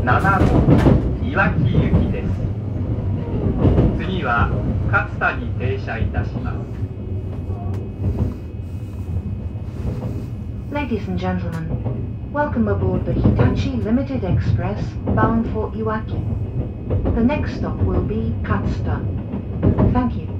7号いわき行きです。次は勝田に停車いたします。 Ladies and gentlemen, welcome aboard the Hitachi Limited Express bound for Iwaki. The next stop will be Katsuta. Thank you.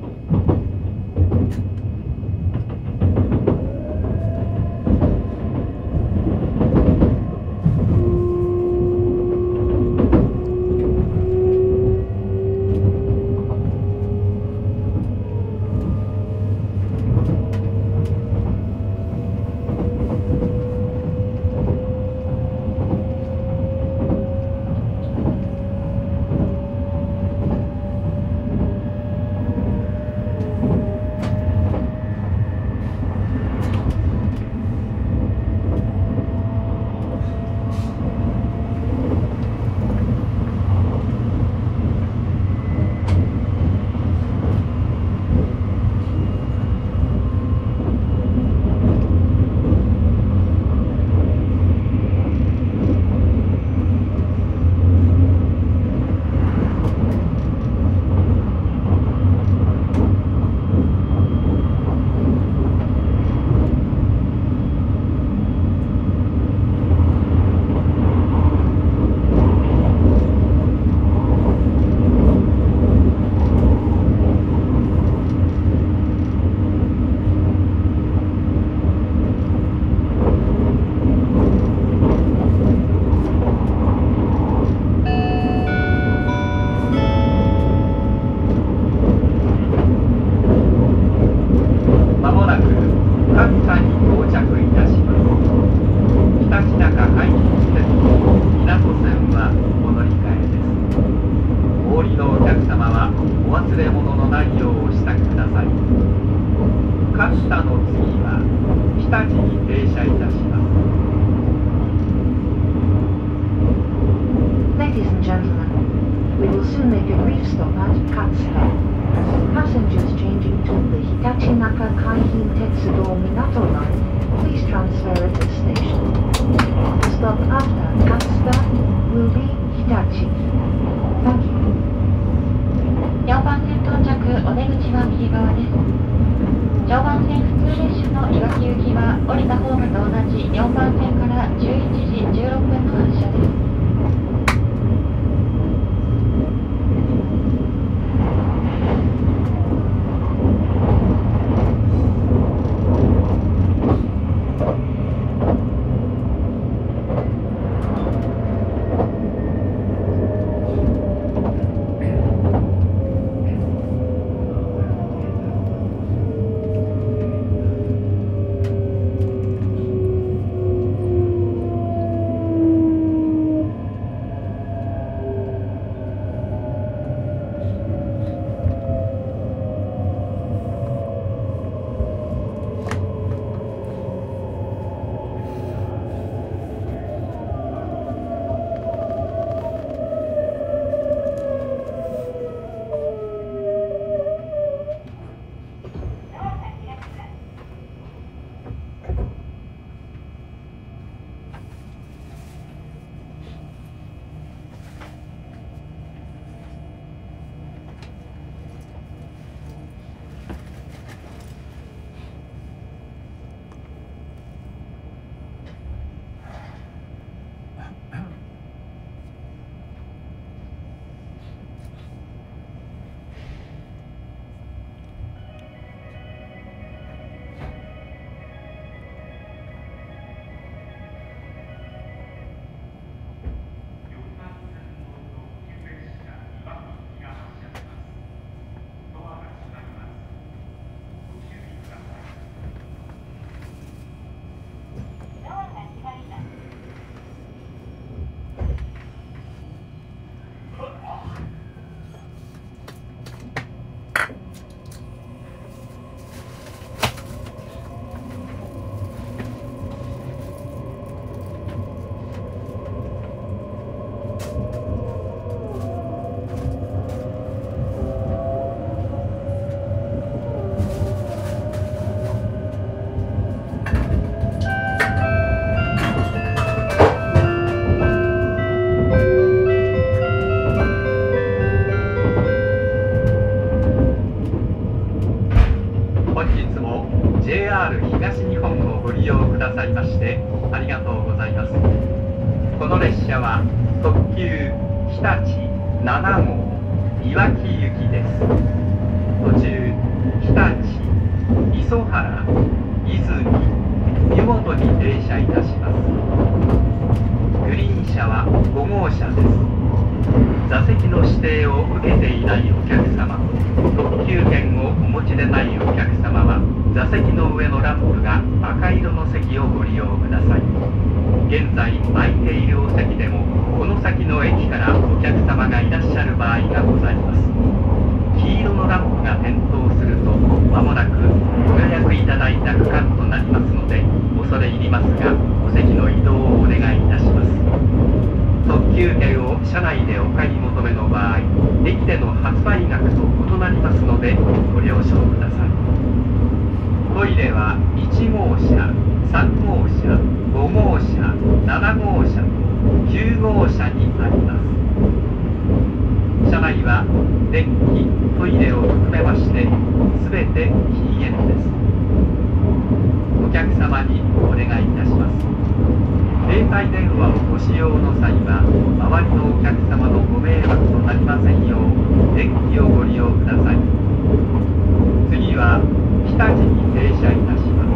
ましてありがとうございます。この列車は特急日立7号いわき行きです。途中日立、磯原、泉、湯本に停車いたします。グリーン車は5号車です。座席の指定を受けていないお客様、特急券をお持ちでないお客様は座席の上のランプが赤色の席をご利用ください。現在空いているお席でもこの先の駅からお客様がいらっしゃる場合がございます。黄色のランプが点灯すると間もなくご予約いただいた区間となりますので、恐れ入りますがお席の移動をお願いいたします。特急券を車内でお買い求めの場合、駅での発売額と異なりますのでご了承ください。トイレは1号車、3号車、5号車、7号車と9号車にあります。車内は電気、トイレを含めまして全て禁煙です。お客様にお願いいたします。携帯電話をご使用の際は周りのお客様のご迷惑となりませんよう電気をご利用ください。次は日立に停車いたします。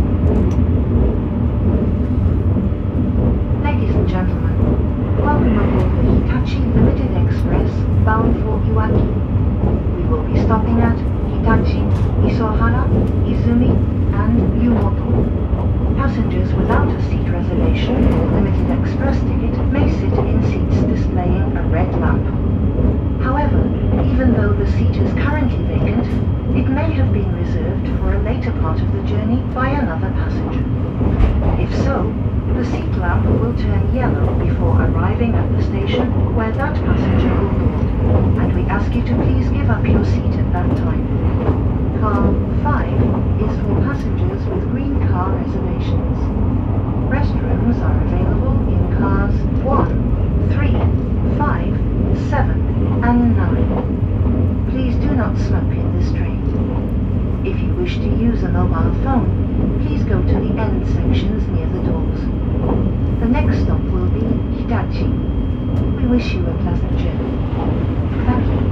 Ladies and gentlemen, welcome aboard the Hitachi Limited Express bound for Iwaki. We will be stopping at Hitachi, Isohara, Izumi, and Yumoto. Passengers without a seat reservation or limited express ticket may sit in seats displaying a red lamp. However, even though the seat is currently vacant, it may have been reserved for a later part of the journey by another passenger. If so, the seat lamp will turn yellow before arriving at the station where that passenger will board, and we ask you to please give up your seat at that time. Car 5 is for passengers with green car reservations. Restrooms are available in cars 1, 3, 5, 7 and 9. Please do not smoke in this train. If you wish to use a mobile phone, please go to the end sections near the doors. The next stop will be Hitachi. We wish you a pleasant journey. Thank you.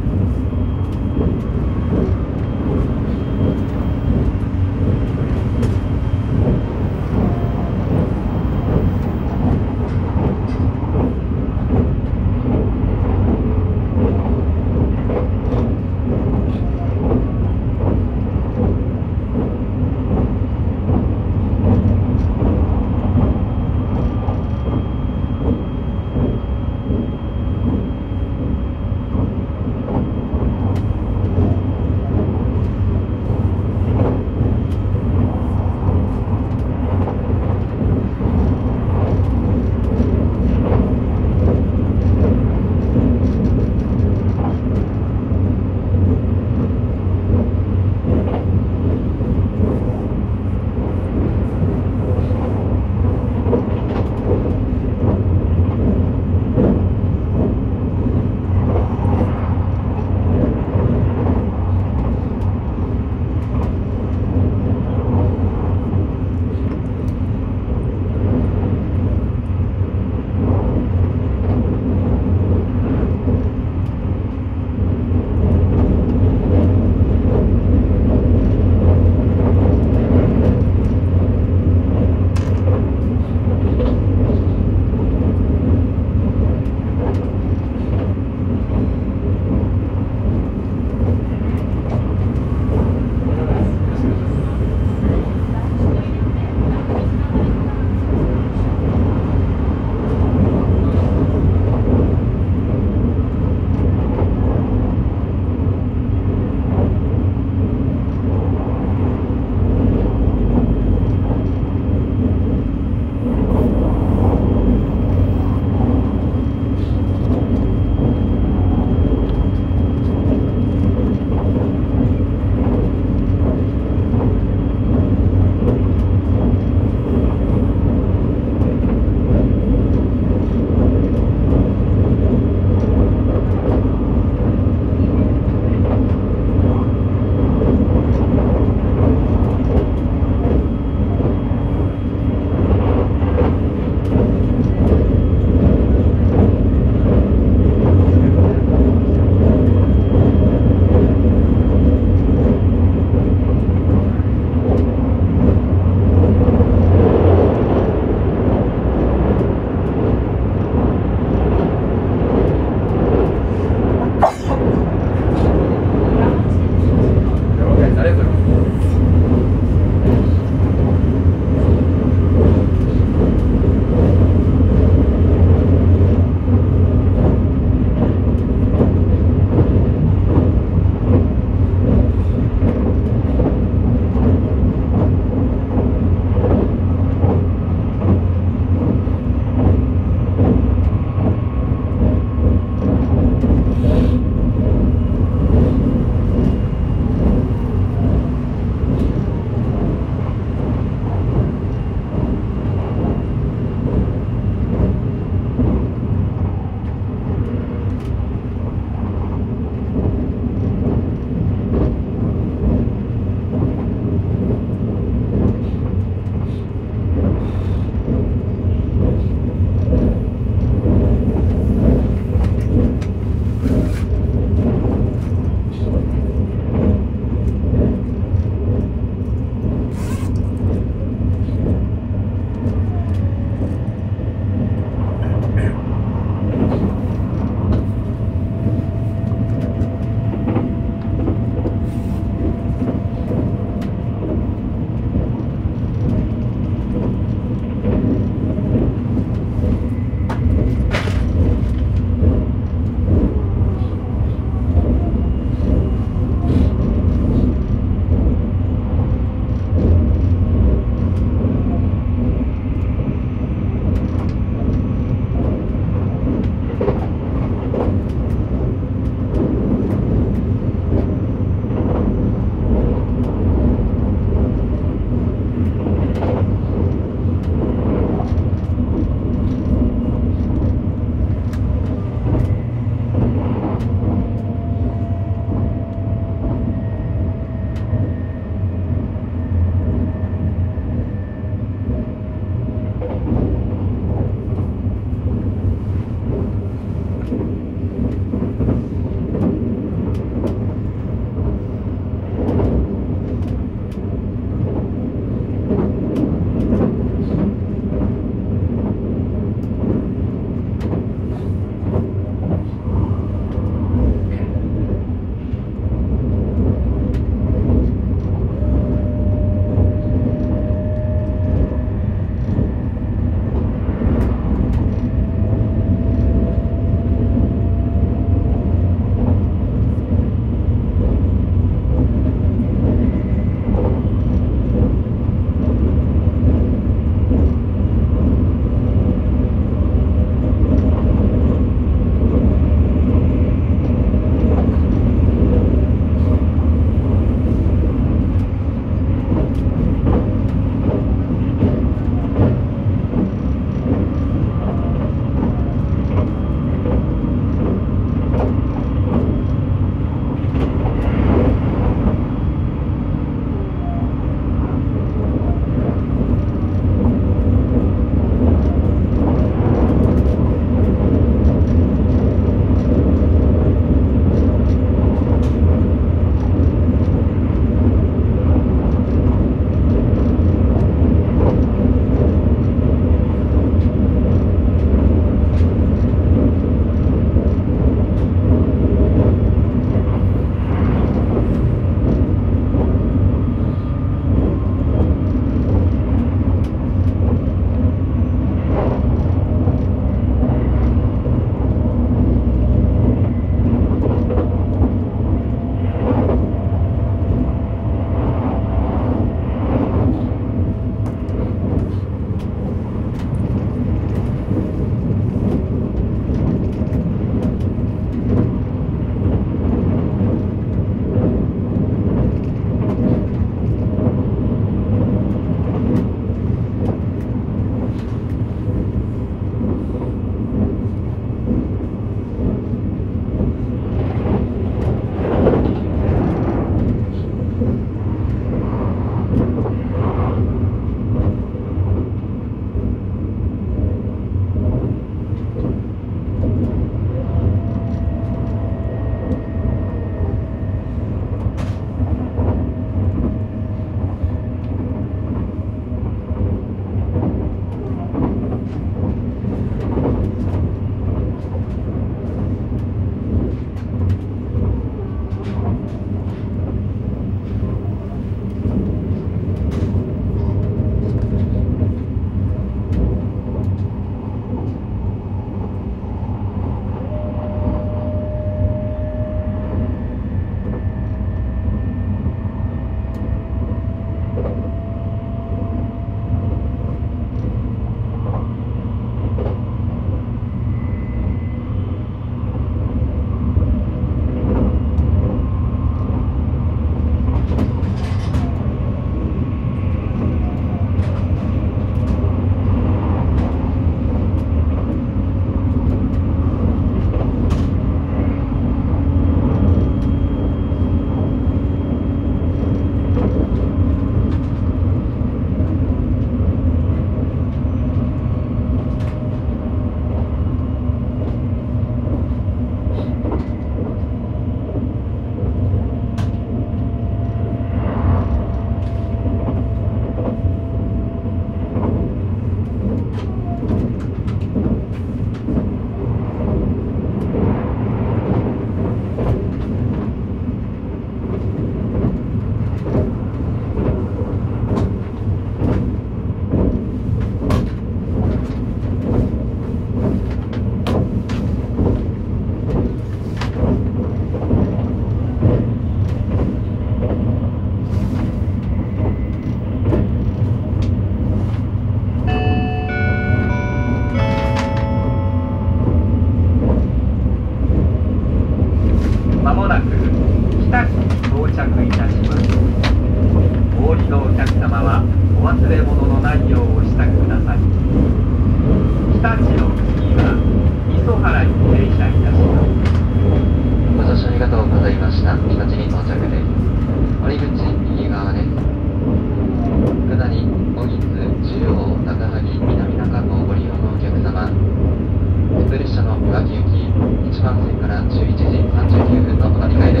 原に停車いたします。 ご乗車ありがとうございました。日立に到着です。降り口右側です。下り、小木津、中央、高萩、南中湖をご利用のお客様、普通列車のいわき行き、1番線から11時39分のお乗り換えです。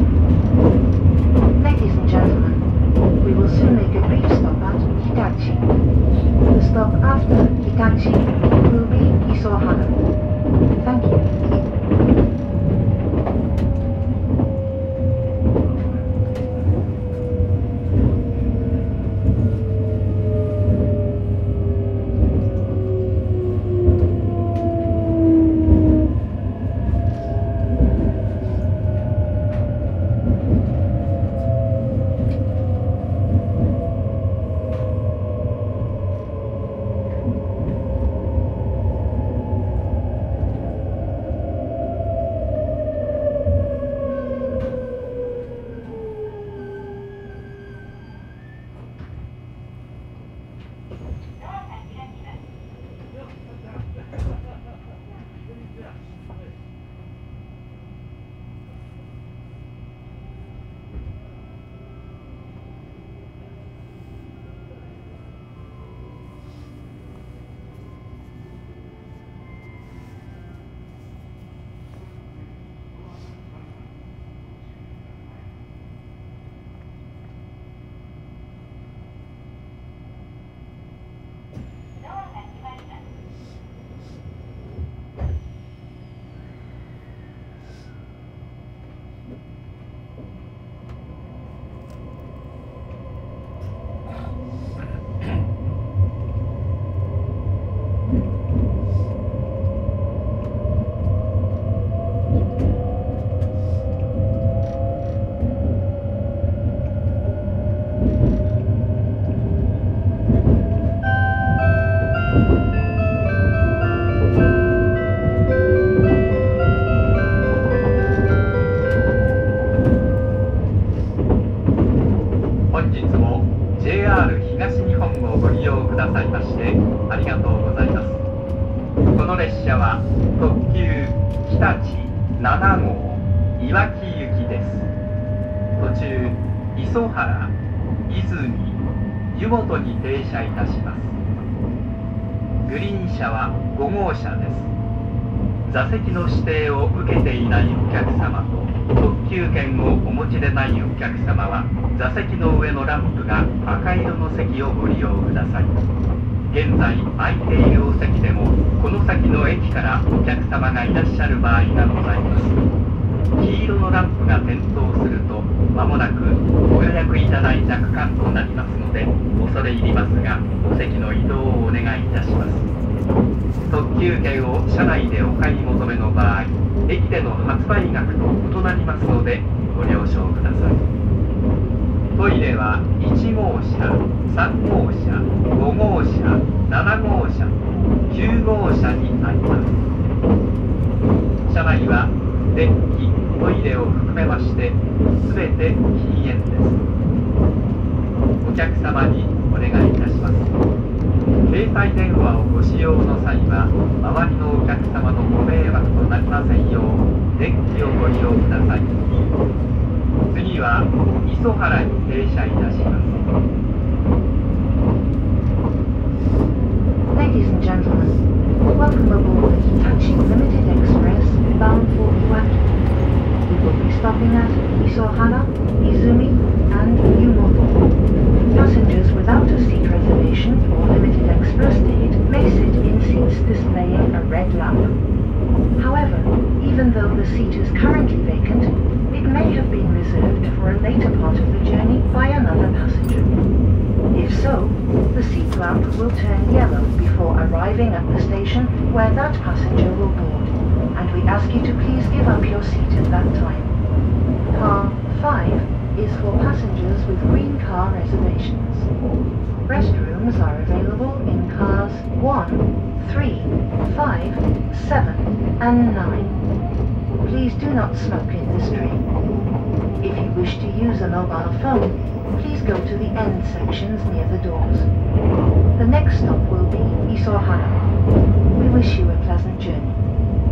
Ladies and gentlemen, we will soon make a brief stop at Hitachi. The stop after Hitachi will be Isohara. Thank you. JR 東日本をご利用くださいましてありがとうございます。この列車は特急日立7号いわき行きです。途中磯原、泉、湯本に停車いたします。グリーン車は5号車です。座席の指定を受けていないお客様と特急券をお持ちでないお客様は座席の上のランプが赤色の席をご利用ください。現在空いているお席でもこの先の駅からお客様がいらっしゃる場合がございます。黄色のランプが点灯すると間もなくご予約いただいた区間となりますので恐れ入りますがお席の移動をお願いいたします。特急券を車内でお買い求めの場合駅での発売額と異なりますのでご了承ください。トイレは1号車、3号車、5号車、7号車、9号車にあります。車内は電気、トイレを含めまして全て禁煙です。お客様にお願いいたします。携帯電話をご使用の際は周りのお客様のご迷惑となりませんよう電気をご利用ください。次は磯原に停車いたします。 Ladies and gentlemen, welcome aboard the Hitachi Limited Express bound for Iwaki. We will be stopping at Isohara, Izumi, and Yumoto. Passengers without a seat reservation or limited express ticket may sit in seats displaying a red lamp. However, even though the seat is currently vacant, it may have been reserved for a later part of the journey by another passenger. If so, the seat lamp will turn yellow before arriving at the station where that passenger will board, and we ask you to please give up your seat at that time. Car 5 is for passengers with green car reservations. Restrooms are available in cars 1, 3, 5, 7 and 9. Please do not smoke in this train. If you wish to use a mobile phone, please go to the end sections near the doors. The next stop will be Isohara. We wish you a pleasant journey.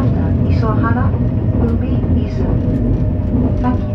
after Isohara will be Izumi. Thank you.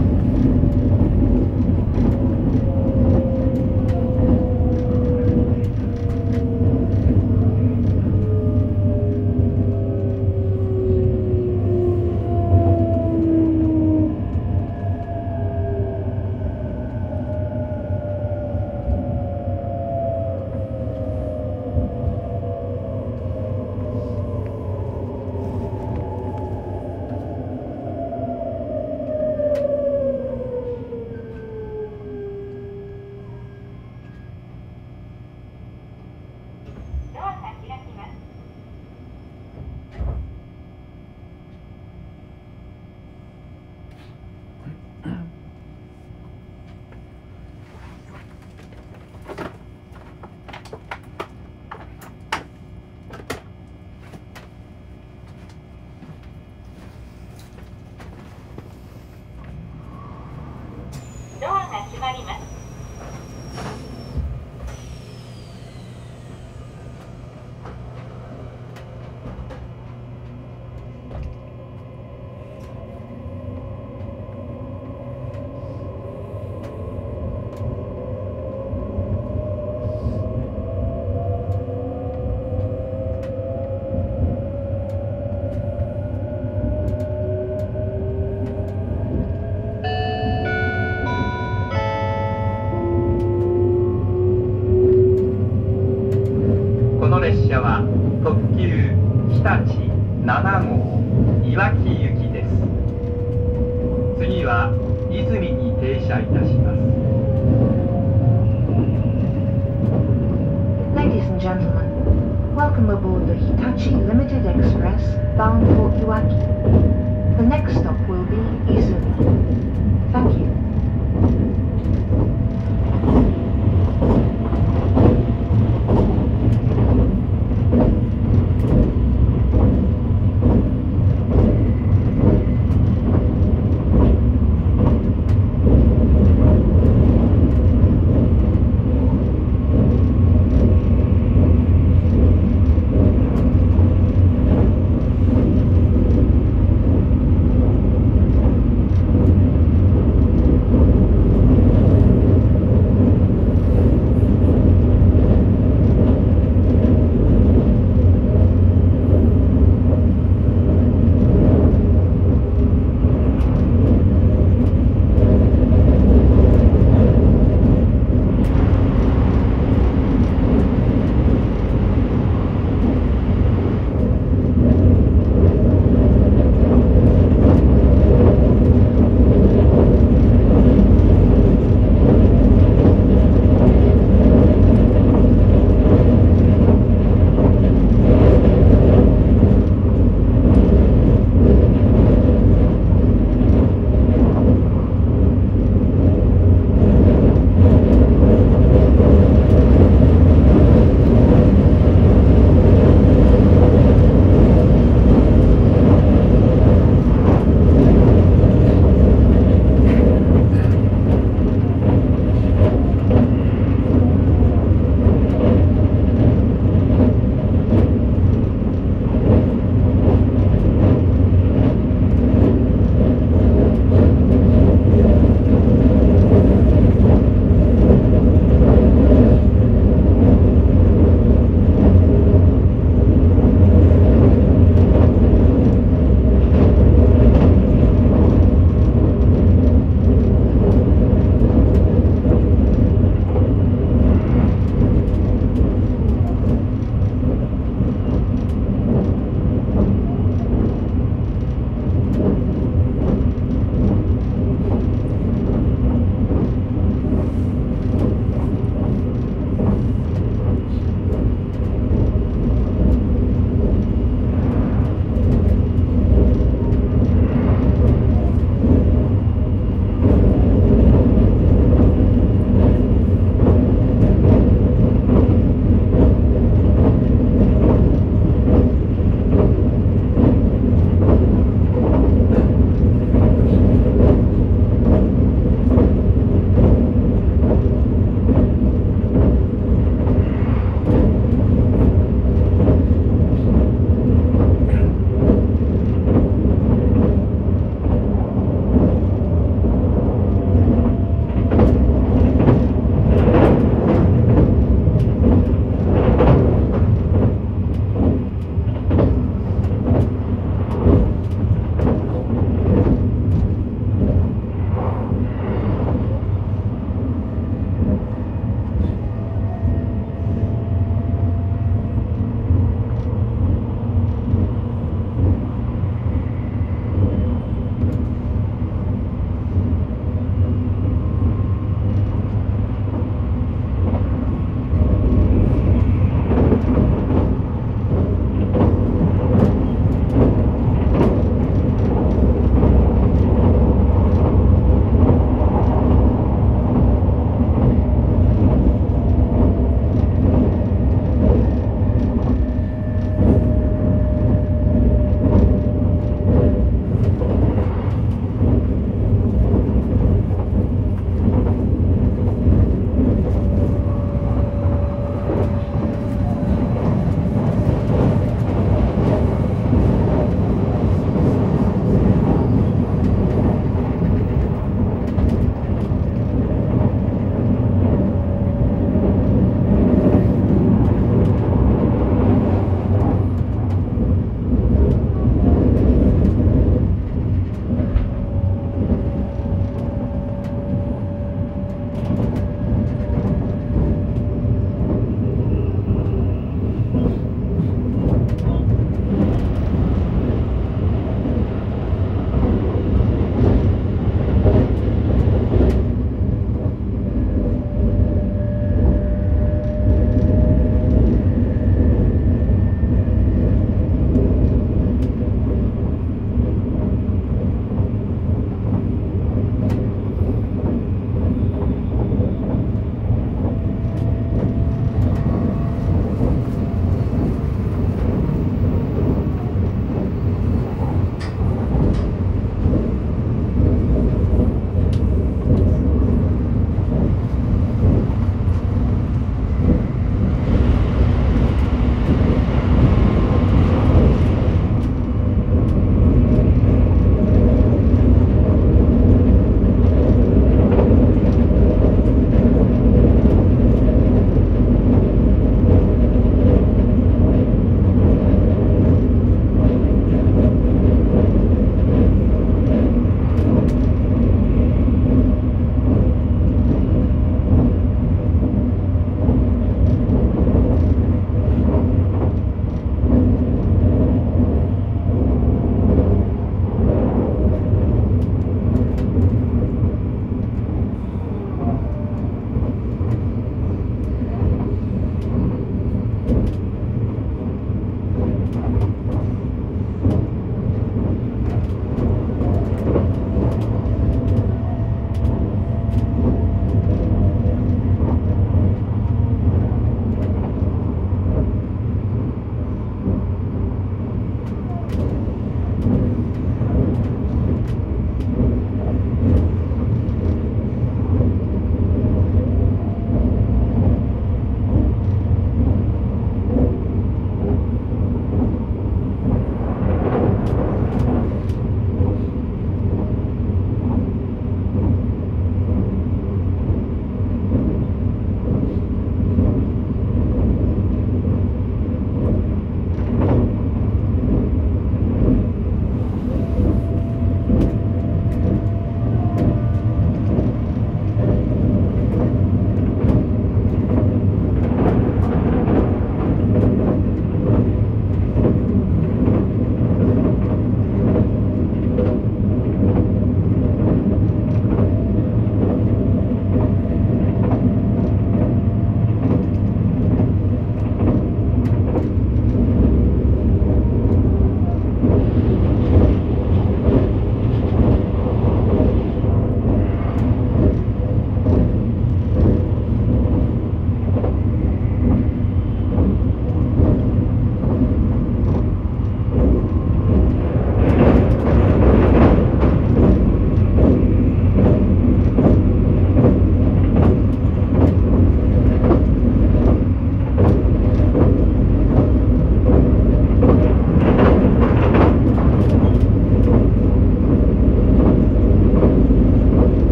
7号いわき行きです。次は泉に停車いたします。 Ladies and gentlemen, welcome aboard the Hitachi Limited Express bound for Iwaki. The next stop will be Izumi. Thank you.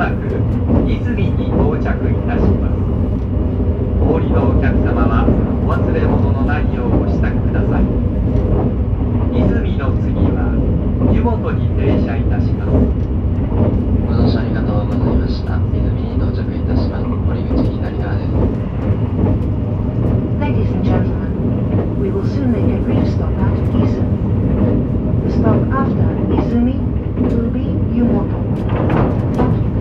もなく泉に到着いたします。お降りのお客様はお忘れ物のないようご支度ください。泉の次は湯本に停車いたします。 ご乗車ありがとうございました。泉に到着いたします。降り口左側です。 Ladies and gentlemen, we will soon make a brief stop at Izumi. The stop after Izumi will be Yumoto. Thank you.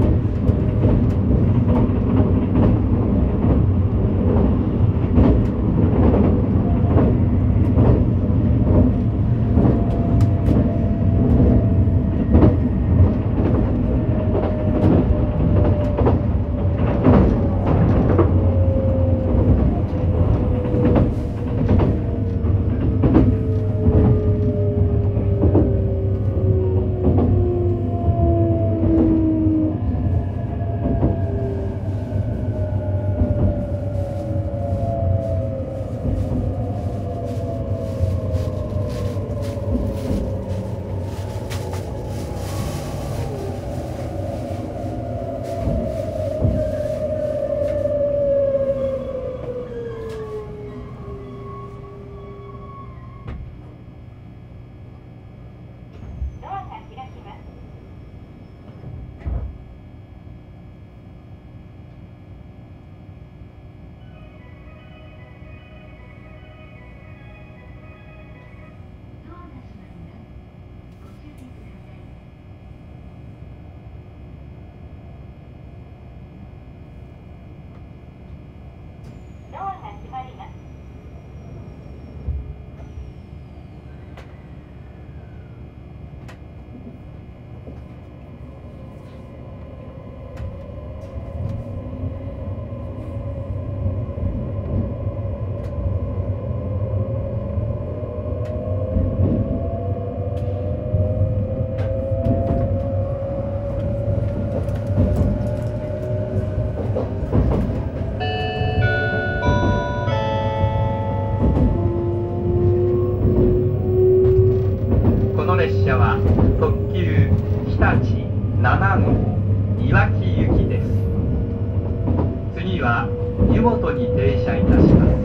列車は特急日立7号いわき行きです。次は湯本に停車いたします。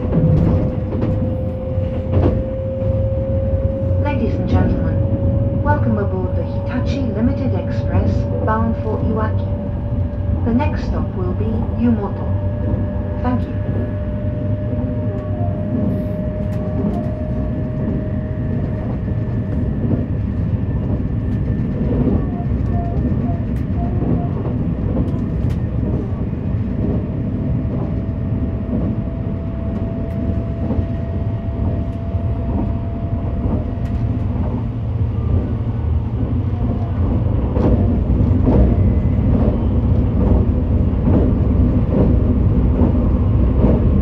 Ladies and gentlemen, welcome aboard the Hitachi Limited Express bound for Iwaki. The next stop will be Yumoto. Thank you. こ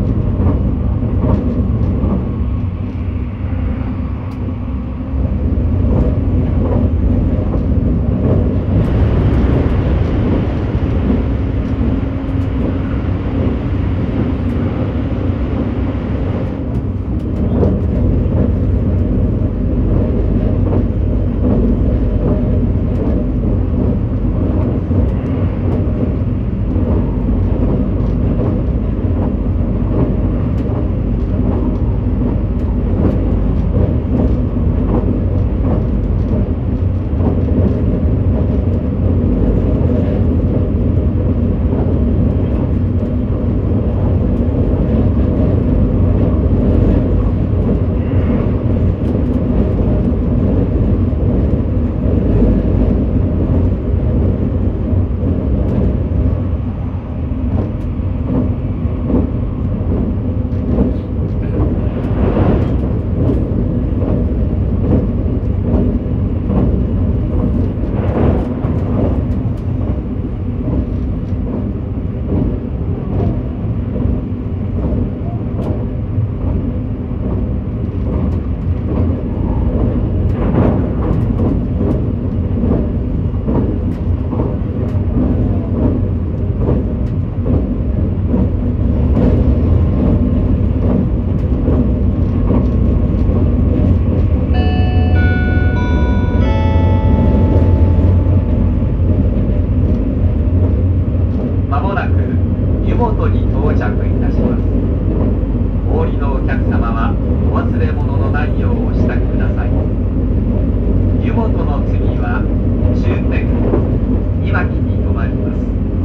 着いたします。お降りのお客様はお忘れ物のないようお支度ください。湯本の次は終点いわきに停まります。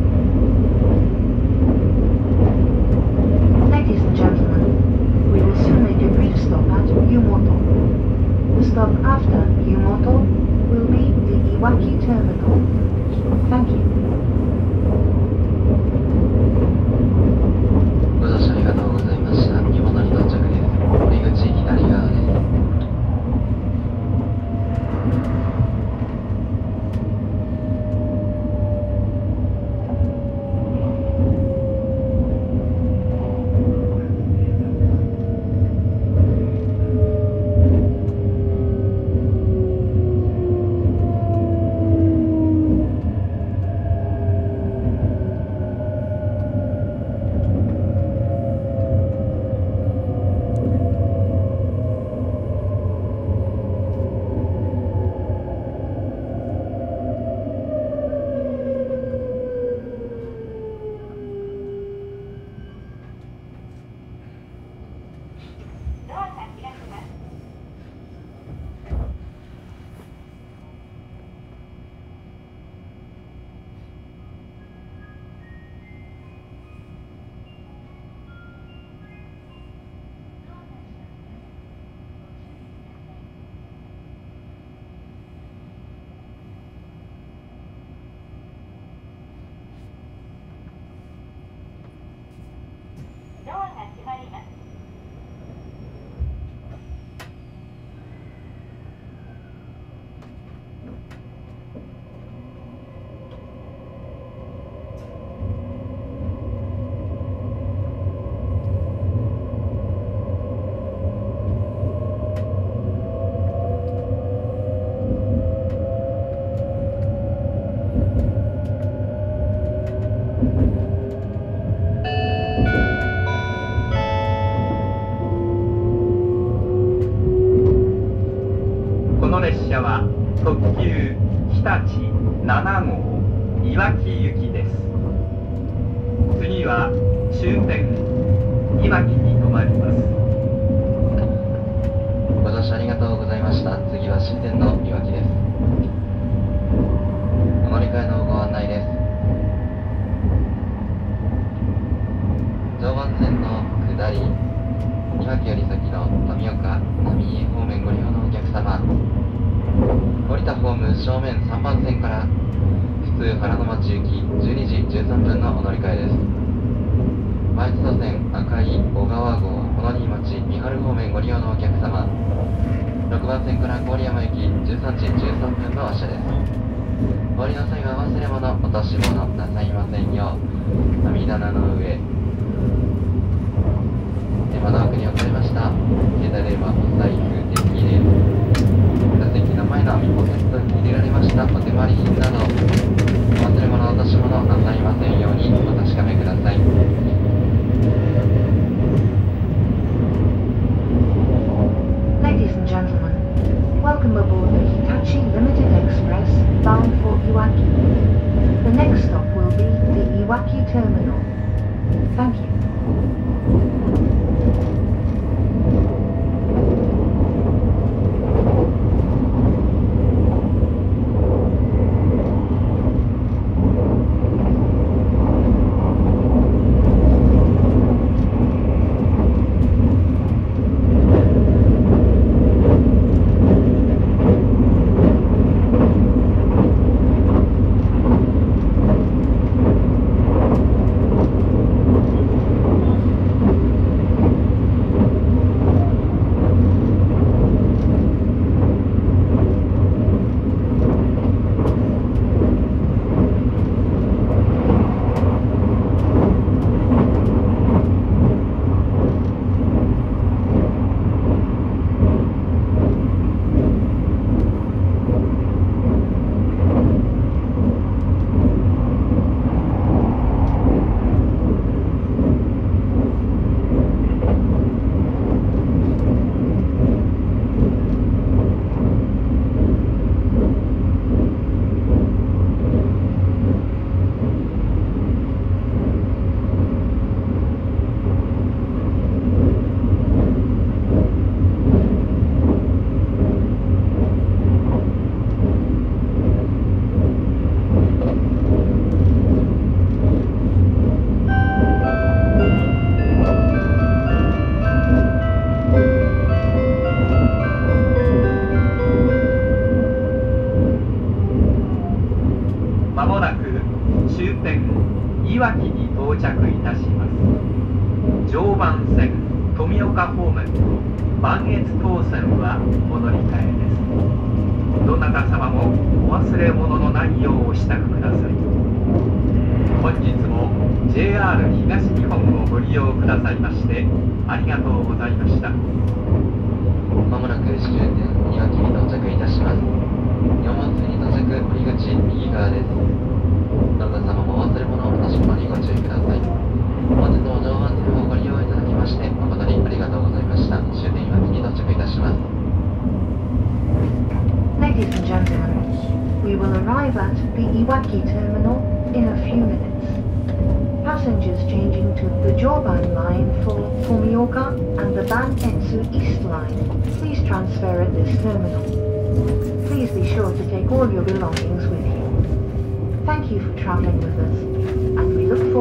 Ladies and gentlemen, we will soon make a brief stop at Yumoto. The stop after Yumoto will be the Iwaki Terminal. Thank you. ご乗車ありがとうございました。湯本に到着です。降り口左側です。 この列車は特急日立7号いわき行きです。次は終点いわきに停まります。 ご乗車ありがとうございました。次は終点のいわきです。お乗り換えのご案内です。常磐線の下りいわきより先の富岡浪江方面ご利用のお客様、降りたホーム正面3番線から普通原の町行き12時13分のお乗り換えです。前津田線赤い小川号小野新町三春方面ご利用のお客様、6番線から郡山行き13時13分の発車です。お降りの際は忘れ物落とし物なさいませんよう網棚の上窓枠に置かれました携帯電話、お財布、電気入れ、座席の前の網ポケットに入れられましたお手回り品などお忘れ物落とし物なさいませんようにお確かめください。 Ladies and gentlemen, welcome aboard the Hitachi Limited Express bound for Iwaki. The next stop will be the Iwaki Terminal. Thank you. 脇に到着いたします。常磐線富岡方面と磐越東線はお乗り換えです。どなた様もお忘れ物のないようお支度ください。本日も JR 東日本をご利用くださいましてありがとうございました。 まもなく終点いわきに到着いたします。4番線に到着、降り口右側です。どなた様もお忘れ物お出し物にご注意ください。本日も常磐線をご利用いただきまして誠にありがとうございました。終点いわきに到着いたします。 Ladies and gentlemen, we will arrive at the Iwaki terminal in a few minutes. Passengers changing to the Joban line for Tomioka and the Banetsu East line, please transfer at this terminal. Please be sure to take all your belongings with you. Thank you for traveling with us, and we look